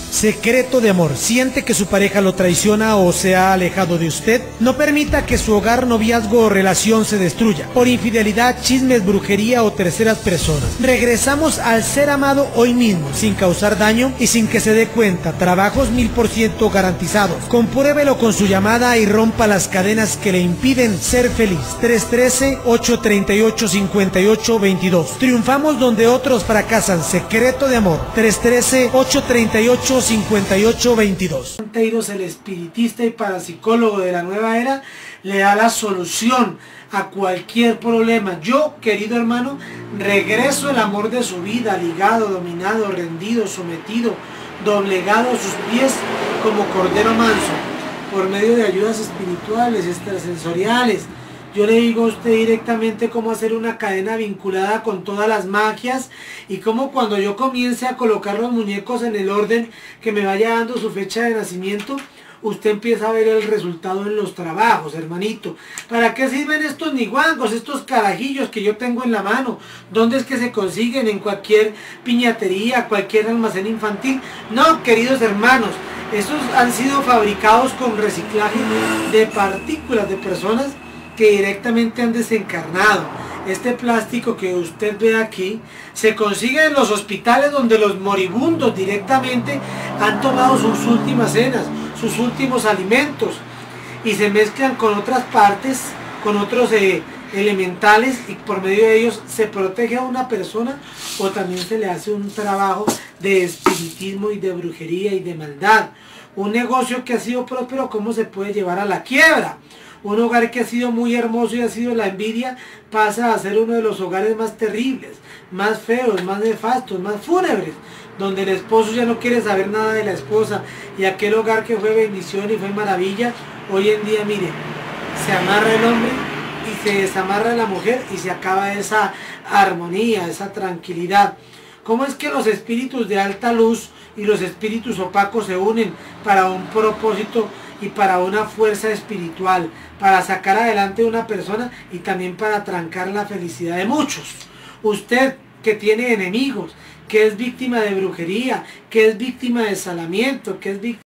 Secreto de amor. ¿Siente que su pareja lo traiciona o se ha alejado de usted? No permita que su hogar, noviazgo o relación se destruya por infidelidad, chismes, brujería o terceras personas. Regresamos al ser amado hoy mismo, sin causar daño y sin que se dé cuenta. Trabajos 1000% garantizados. Compruébelo con su llamada y rompa las cadenas que le impiden ser feliz. 313-838-5822. Triunfamos donde otros fracasan. Secreto de amor. 313-838-5822. Teiros, el espiritista y parapsicólogo de la nueva era, le da la solución a cualquier problema. Yo, querido hermano, regreso el amor de su vida, ligado, dominado, rendido, sometido, doblegado a sus pies como cordero manso, por medio de ayudas espirituales, extrasensoriales. Yo le digo a usted directamente cómo hacer una cadena vinculada con todas las magias y cómo cuando yo comience a colocar los muñecos en el orden que me vaya dando su fecha de nacimiento, usted empieza a ver el resultado en los trabajos, hermanito. ¿Para qué sirven estos niguangos, estos carajillos que yo tengo en la mano? ¿Dónde es que se consiguen? ¿En cualquier piñatería, cualquier almacén infantil? No, queridos hermanos, estos han sido fabricados con reciclaje de partículas de personas que directamente han desencarnado. Este plástico que usted ve aquí se consigue en los hospitales donde los moribundos directamente han tomado sus últimas cenas, sus últimos alimentos, y se mezclan con otras partes, con otros elementales, y por medio de ellos se protege a una persona, o también se le hace un trabajo de espiritismo y de brujería y de maldad. Un negocio que ha sido próspero, ¿cómo se puede llevar a la quiebra? Un hogar que ha sido muy hermoso y ha sido la envidia, pasa a ser uno de los hogares más terribles, más feos, más nefastos, más fúnebres, donde el esposo ya no quiere saber nada de la esposa, y aquel hogar que fue bendición y fue maravilla, hoy en día, mire, se amarra el hombre y se desamarra la mujer y se acaba esa armonía, esa tranquilidad. ¿Cómo es que los espíritus de alta luz y los espíritus opacos se unen para un propósito y para una fuerza espiritual, para sacar adelante a una persona y también para trancar la felicidad de muchos? Usted que tiene enemigos, que es víctima de brujería, que es víctima de salamiento, que es víctima